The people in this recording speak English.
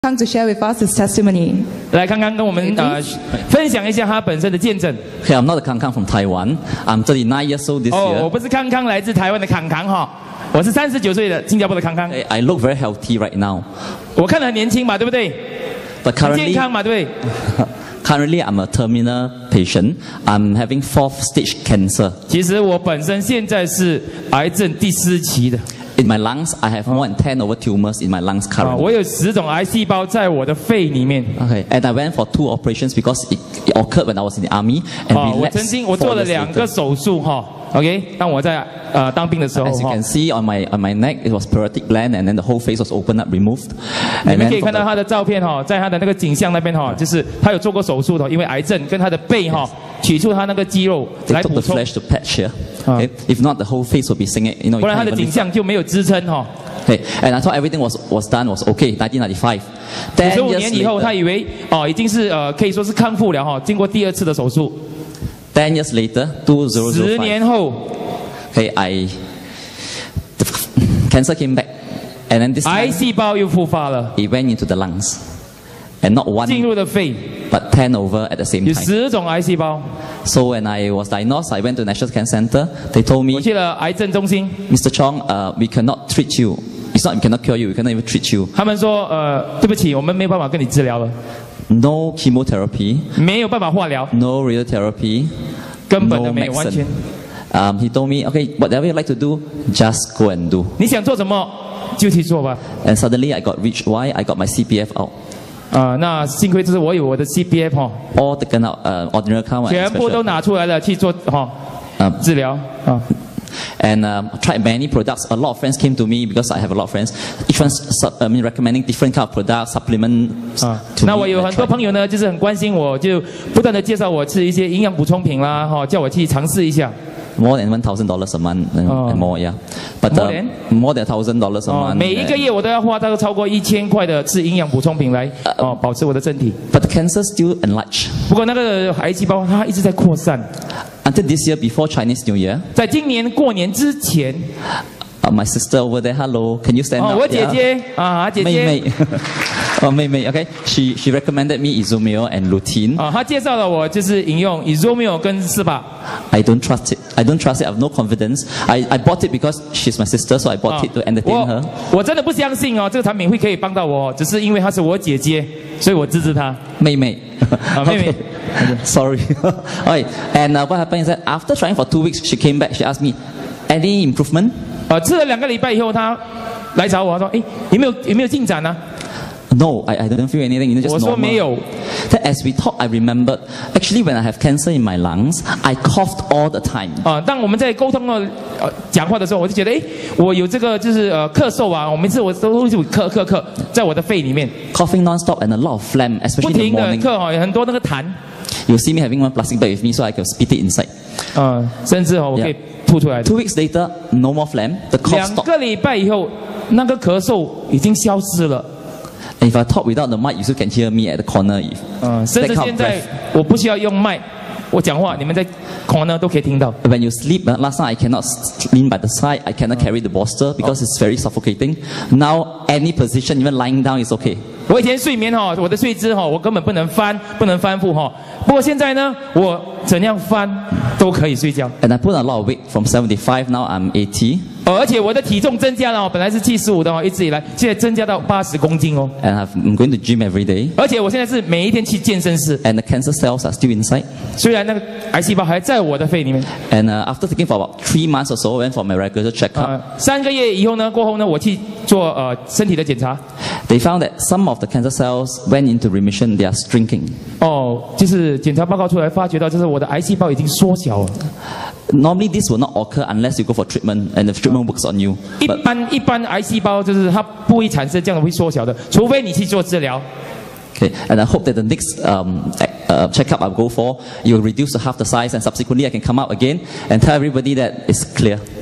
Come to share with us his testimony. 来看看跟我们分享一下他本身的见证。 Okay, I'm not a Kang from Taiwan. I'm 39 years old this year. 我不是康康来自台湾的康康哈，我是39岁的新加坡的康康。 I look very healthy right now. 我看得很年轻嘛，对不对？ But 很健康嘛，对不对？ currently, I'm a terminal patient. I'm having 4th stage cancer. 其实我本身现在是癌症第4期的。 In my lungs, I have more than 10 over tumors in my lungs currently. 我有10种癌细胞在我的肺里面。 Okay, and I went for 2 operations because it occurred when I was in the army and relapsed. 我做了2个手术哈。OK， 当我在当兵的时候 As you can see on my neck, it was parotid gland, and then the whole face was opened up, removed. 你们可以看到他的照片哈，在他的那个颈项那边哈，就是他有做过手术的，因为癌症跟他的背哈取出他那个肌肉来补充。 They took the flesh to patch here. Okay, if not, the whole face would be singing. You know, 不然他的颈项就没有支撑哈。 Okay, and I thought everything was done, was okay. 1995. 15年以后，他以为已经是可以说是康复了哈，经过第2次的手术。 10 years later, 2005. 10年后。 Okay, the cancer came back, and then this 癌细胞又复发了。 It went into the lungs, and not one, 进入了肺， but 10 over at the same 有 time. 10种癌细胞。 So when I was diagnosed, I went to National Cancer Center. They told me, 我去了癌症中心。 Mr. Chong, we cannot treat you. It's not we cannot cure you. We cannot even treat you. 他们说对不起，我们没有办法跟你治疗了。 No chemotherapy. 没有办法化疗。 No radiotherapy. 根本的没有，完全。 He told me, okay, whatever you like to do, just go and do. 你想做什么就去做吧。 And suddenly I got rich. Why? I got my CPF out. 那幸亏就是我有我的 CPF 哈。 All taken out, ordinary account. 全部都拿出来了去做治疗啊。 And tried many products. A lot of friends came to me because I have a lot of friends. Each one recommending different kind of products, supplements. 那我有很多朋友呢，就是很关心我，就不断的介绍我吃一些营养补充品啦，叫我去尝试一下。 More than $1,000 a month and more, yeah. But more than $1,000 a month. 每一个月我都要花大概超过1000块的吃营养补充品来保持我的身体。 But the cancer still enlarged. 不过那个癌细胞它一直在扩散。 Until this year, before Chinese New Year. 在今年过年之前。 My sister over there, hello, can you stand up? 我姐姐姐姐。 妹妹。妹妹 ，okay. She recommended me Isomil and Lutein. 她介绍了我就是饮用 Isomil 跟斯巴。 I don't trust it. I don't trust it. I have no confidence. I bought it because she's my sister, so I bought it to entertain her. 我真的不相信这个产品会可以帮到我，只是因为她是我姐姐，所以我支持她。 妹妹。 妹妹。 Sorry. Alright. And what happened is that after trying for 2 weeks, she came back. She asked me, any improvement? 吃了2个礼拜以后，她来找我，她说：“有没有进展呢？” No, I don't feel anything. You know, just normal. 我说没有。 That as we talked, I remembered. Actually, when I have cancer in my lungs, I coughed all the time. 当我们在沟通讲话的时候，我就觉得，我有这个就是咳嗽啊，我每次我都是咳，在我的肺里面。 Coughing non-stop and a lot of phlegm, especially in the morning. 不停的咳很多那个痰。 You see me having one plastic bag with me, so I can spit it inside. 甚至我可以吐出来。 2 weeks later, no more phlegm. The cough stopped. 2个礼拜以后，那个咳嗽已经消失了。 And if I talk without the mic, you still can hear me at the corner. 甚至现在我不需要用麦，我讲话你们在 corner 都可以听到。 When you sleep, last night I cannot lean by the side. I cannot carry the bolster because it's very suffocating. Now any position, even lying down, is okay. 我以前睡眠我的睡姿我根本不能翻覆不过现在呢，我怎样翻都可以睡觉。 And I put a lot of weight from 75. Now I'm 80. 而且我的体重增加了本来是75的一直以来现在增加到80公斤哦。 And I'm going to gym every day. 而且我现在是每一天去健身室。 And the cancer cells are still inside. 虽然那个癌细胞还在我的肺里面。 And after taking for about 3 months or so, I went for my regular checkup. 3个月以后呢，过后呢，我去做身体的检查。 They found that some of the cancer cells went into remission. They are shrinking. 就是检查报告出来，发觉到就是我的癌细胞已经缩小了。 Normally, this will not occur unless you go for treatment and the treatment works on you. 一般癌细胞就是它不会产生这样的会缩小的，除非你去做治疗。 Okay, and I hope that the next checkup I'll go for, you'll reduce to half the size, and subsequently I can come out again and tell everybody that it's clear.